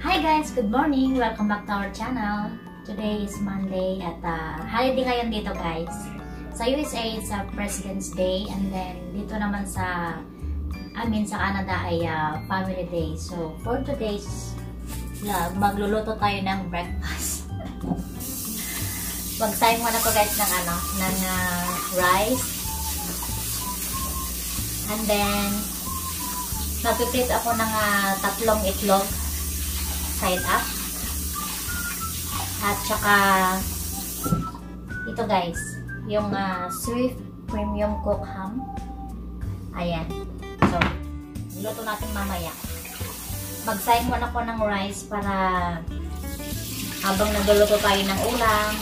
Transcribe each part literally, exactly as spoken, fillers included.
Hi guys! Good morning! Welcome back to our channel. Today is Monday at uh, holiday ngayon dito guys. Sa U S A, it's a President's Day, and then dito naman sa amin sa Canada ay uh, Family Day. So for today's vlog, magluluto tayo ng breakfast. Mag-time muna ko guys ng ano, ng uh, rice. And then magpiprito ako ng uh, tatlong itlog side up. At saka ito guys, yung uh, Swift Premium Cook Ham. Ayan. So, niluto natin mamaya. Mag-sign muna ko ng rice para habang nagluluto tayo ng ulam,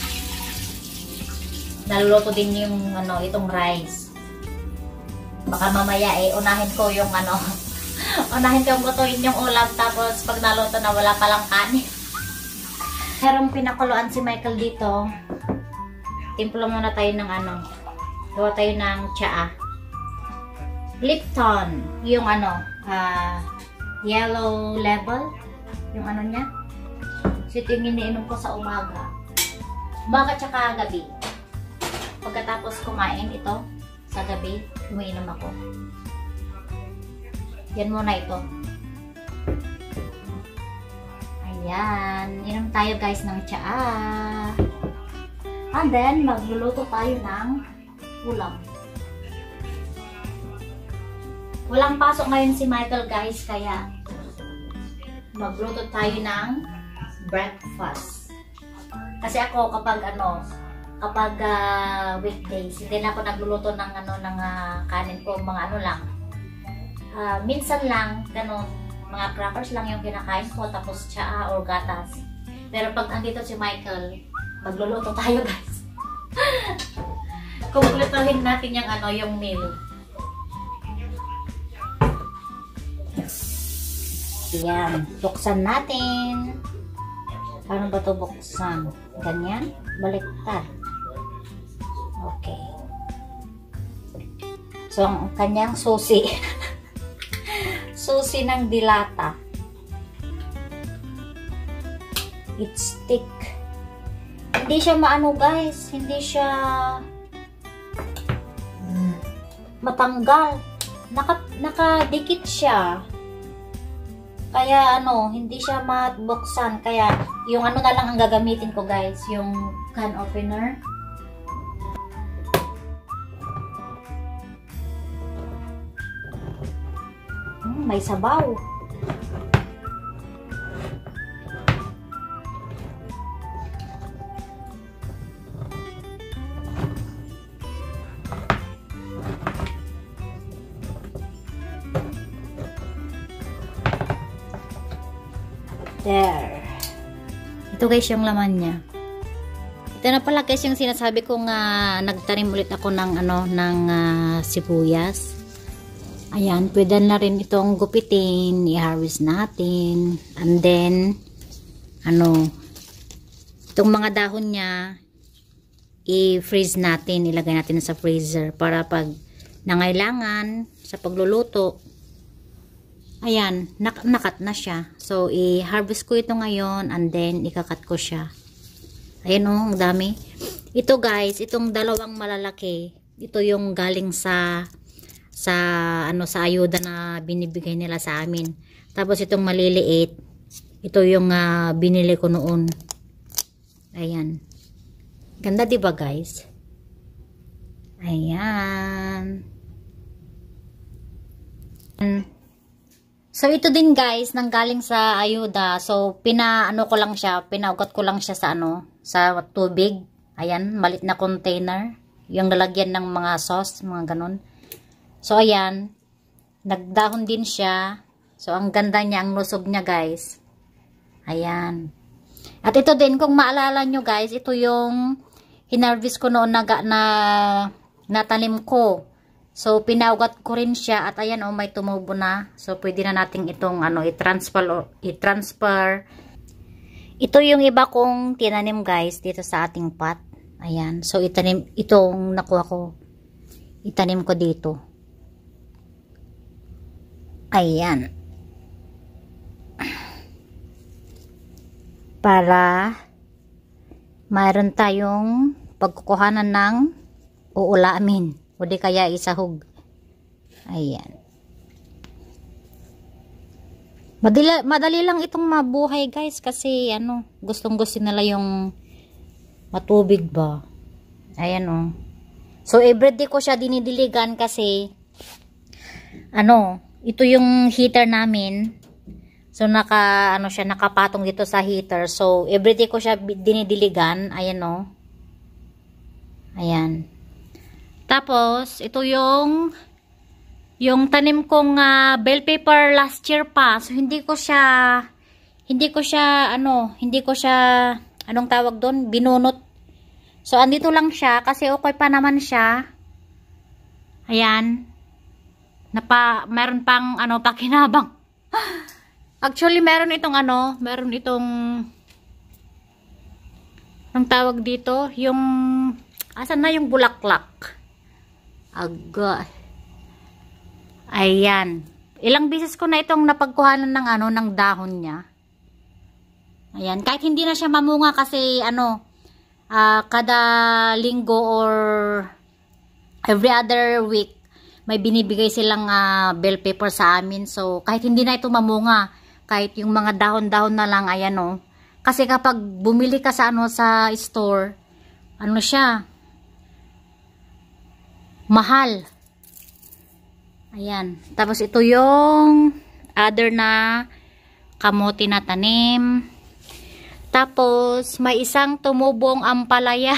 naluluto din yung ano, itong rice. Baka mamaya eh, unahin ko yung ano, unahin ko yung lutuin yung ulam, tapos pag naluto na wala palang kanin. Merong pinakuluan si Michael dito. Timpla muna tayo ng ano, gawa tayo ng tsaa. Lipton, yung ano, uh, yellow label, yung ano niya. So ito yung iniinom ko sa umaga. Umaga tsaka gabi. Pagkatapos kumain ito, sa gabi, umiinom ako. Yan muna ito. Ayan. Inom tayo guys ng tsaa. And then, magluluto tayo ng ulam. Walang pasok ngayon si Michael guys, kaya magluto tayo ng breakfast. Kasi ako kapag ano, kapag uh, weekdays, hindi na ako nagluluto ng ano, ng uh, kanin ko, mga ano lang. Uh, minsan lang, ganun, mga crackers lang yung kinakain ko, tapos tsaa or gatas. Pero pag andito si Michael, magluluto tayo guys. Kumpletuhin natin yung ano, yung meal. Yan, buksan natin. Paano ba ito buksan? Ganyan? Baliktad. Okay. So, ang kanyang susi. Susi ng dilata. It's thick. Hindi siya maano guys. Hindi siya matanggal. Naka, nakadikit siya. Kaya ano, hindi siya mabuksan. Kaya yung ano na lang ang gagamitin ko guys. Yung can opener. Hmm, may sabaw. There. Ito guys yung laman niya. Ito na pala guys yung sinasabi ko nga nagtanim ulit ako ng ano ng uh, sibuyas. Ayan, pwede na rin itong gupitin, i-harvest natin. And then ano, itong mga dahon niya i-freeze natin, ilagay natin sa freezer para pag nangailangan sa pagluluto. Ayan, nak nakat na siya. So, i-harvest ko ito ngayon and then ikakat ko siya. Ayan o, ang dami. Ito guys, itong dalawang malalaki, ito yung galing sa sa ano sa ayuda na binibigay nila sa amin. Tapos itong maliliit, ito yung uh, binili ko noon. Ayan. Ganda 'di ba guys? Ayan. So, ito din guys, nanggaling sa ayuda. So, pinaano ko lang siya, pinaugat ko lang siya sa ano, sa tubig. Ayan, malit na container. Yung lalagyan ng mga sauce, mga ganun. So, ayan, nagdahon din siya. So, ang ganda niya, ang lusog niya guys. Ayan. At ito din, kung maalala nyo guys, ito yung hinarvest ko noon na, na natanim ko. So, pinaugat ko rin siya at ayan oh, may tumubo na. So, pwede na natin itong ano, i-transfer, i-transfer. Ito yung iba kong tinanim guys dito sa ating pot. Ayan. So, itanim, itong nakuha ko. Itanim ko dito. Ayan. para mayroon tayong pagkukuhanan ng uulamin o di kaya isahog. Ayan. Madali, madali lang itong mabuhay guys kasi ano, gustong gusto nila yung matubig ba. Ayan o. Oh. So everyday ko siya dinidiligan kasi ano, ito yung heater namin. So naka ano siya, nakapatong dito sa heater. So everyday ko siya dinidiligan. Ayan o. Oh. Ayan. Tapos ito yung yung tanim kong uh, bell pepper last year pa. So hindi ko siya hindi ko siya ano, hindi ko siya anong tawag doon, binunot. So andito lang siya kasi okay pa naman siya. Ayan. Napa meron pang ano pakinabang. Actually meron itong ano, meron itong anong tawag dito, yung asan na yung bulaklak? Agay. Ayan. Ilang beses ko na itong napagkuhanan ng ano, ng dahon niya. Ayan. Kahit hindi na siya mamunga kasi ano, uh, kada linggo or every other week, may binibigay silang uh, bell pepper sa amin. So, kahit hindi na ito mamunga, kahit yung mga dahon-dahon na lang, ayan o. Kasi kapag bumili ka sa ano, sa store, ano siya, mahal. Ayan. Tapos ito yung other na kamote na tanim. Tapos may isang tumubong ampalaya.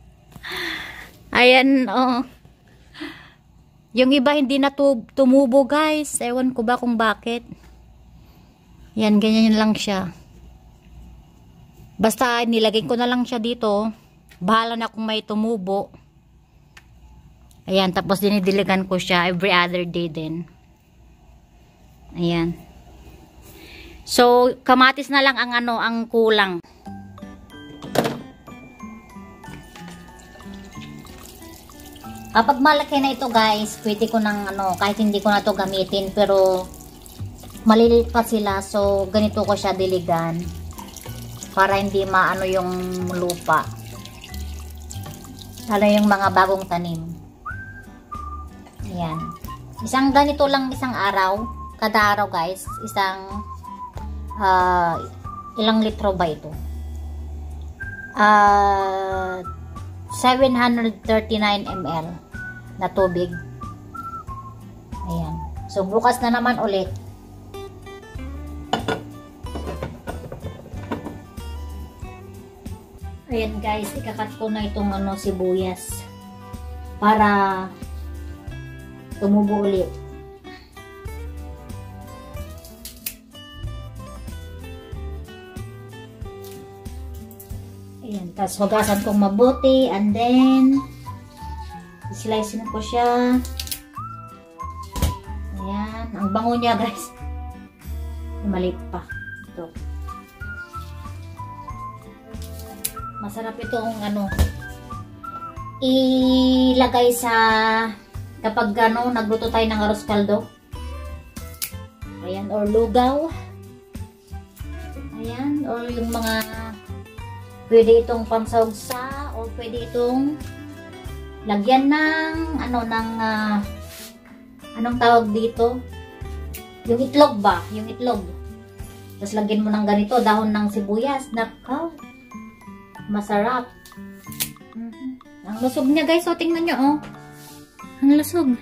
Ayan oh. Yung iba hindi na tumubo guys. Ewan ko ba kung bakit. Yan, ganyan lang siya. Basta nilagay ko na lang siya dito. Bahala na kung may tumubo. Ayan, tapos dinidiligan ko siya every other day din. Ayan. So, kamatis na lang ang ano, ang kulang. Kapag malaki na ito guys, pwede ko nang ano, kahit hindi ko na to gamitin, pero maliliit pa sila. So, ganito ko siya diligan. Para hindi maano yung lupa. Lalo yung mga bagong tanim. Ayan. Isang ganito lang isang araw. Kada araw guys. Isang uh, ilang litro ba ito? Uh, seven hundred thirty-nine milliliters na tubig. Ayan. So bukas na naman ulit. Ayan guys. Ikakat ko na itong ano, sibuyas. Para tumubo ulit. Ayan. Tapos hugasan kong mabuti. And then, slice na ko siya. Ayan. Ang bango niya guys. Maliit pa. Ito. Masarap itong ano, ilagay sa kapag ano, nagluto tayo ng arroz caldo. Ayan, or lugaw. Ayan, or yung mga pwede itong pansawsa or pwede itong lagyan ng ano, ng uh, anong tawag dito? Yung itlog ba? Yung itlog. Tapos lagyan mo ng ganito, dahon ng sibuyas. Nakaw. Masarap. Mm-hmm. Ang lusog niya guys. O, tingnan nyo oh. Ang lusog.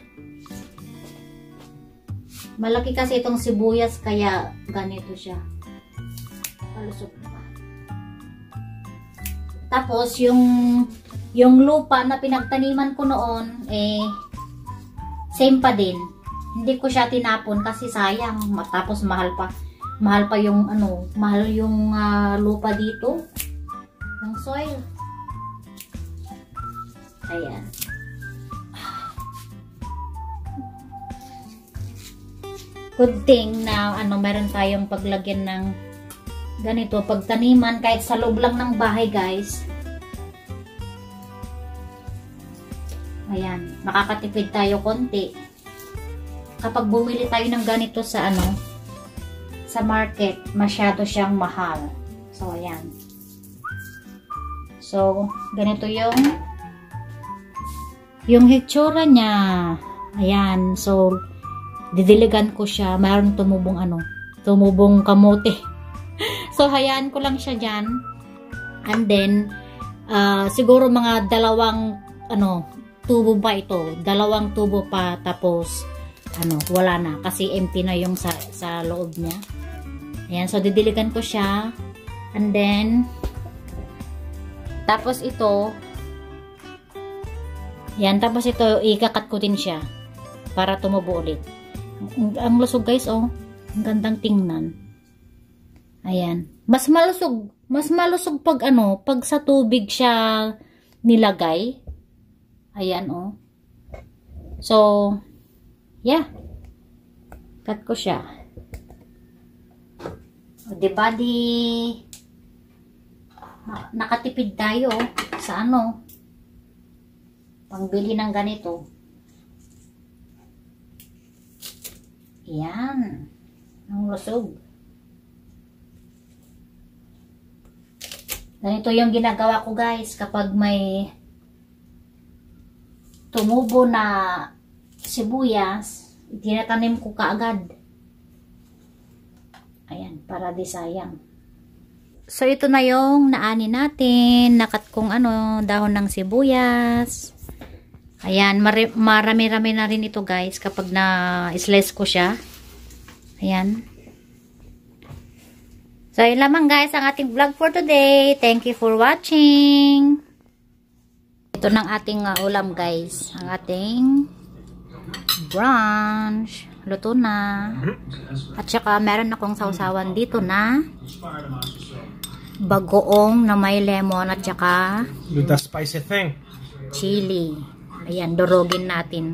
Malaki kasi itong sibuyas kaya ganito siya. Malusog pa. Tapos yung yung lupa na pinagtaniman ko noon eh same pa din. Hindi ko siya tinapon kasi sayang. Tapos mahal pa. Mahal pa yung ano, mahal yung uh, lupa dito. Yung soil. Ayan. Good thing na ano, meron tayong paglagyan ng ganito, pagtaniman kahit sa loob lang ng bahay guys. Ayan, makakatipid tayo konti. Kapag bumili tayo ng ganito sa ano, sa market, masyado siyang mahal. So, ayan. So, ganito yung yung hitsura niya. Ayan. So, didiligan ko siya. Mayroon tumubong ano, tumubong kamote. So, hayaan ko lang siya dyan. And then, uh, siguro mga dalawang ano, tubo pa ito. Dalawang tubo pa. Tapos, ano, wala na. Kasi empty na yung sa, sa loob niya. Ayan. So, didiligan ko siya. And then, tapos ito, yan. Tapos ito, ikakat ko din siya. Para tumubo ulit. Ang, ang lusog guys, oh. Ang gandang tingnan. Ayan. Mas malusog. Mas malusog pag ano, pag sa tubig siya nilagay. Ayan, oh. So, yeah. Cut ko siya. O, diba di nakatipid tayo sa ano, pangbili ng ganito. Ayan. Ang lusog. Ganito yung ginagawa ko guys kapag may tumubo na sibuyas, tinatanim ko kaagad. Ayan, para di sayang. So ito na yung naani natin, nakat kong ano, dahon ng sibuyas. Ayan, marami-rami na rin ito guys kapag na-slice ko siya. Ayan. So, yun lamang guys ang ating vlog for today. Thank you for watching. Ito ng ating uh, ulam guys. Ang ating brunch. Luto na. At saka meron akong sausawan dito na bagoong na may lemon at saka with the spicy thing. Chili. Ayan, durugin natin.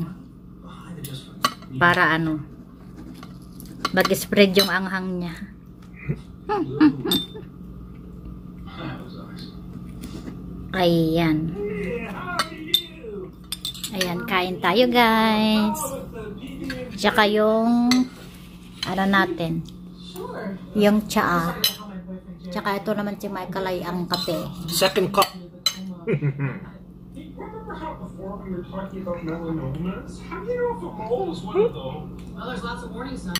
Para ano, mag-spread yung anghang niya. Ayan. Ayan, kain tayo guys. Tsaka yung ano natin, yung tsaa. Tsaka ito naman si Michael ay ang kape. Second cup. Remember how before we were talking about melanomas? How do you know if a mole is one of those? Well, there's lots of warning signs.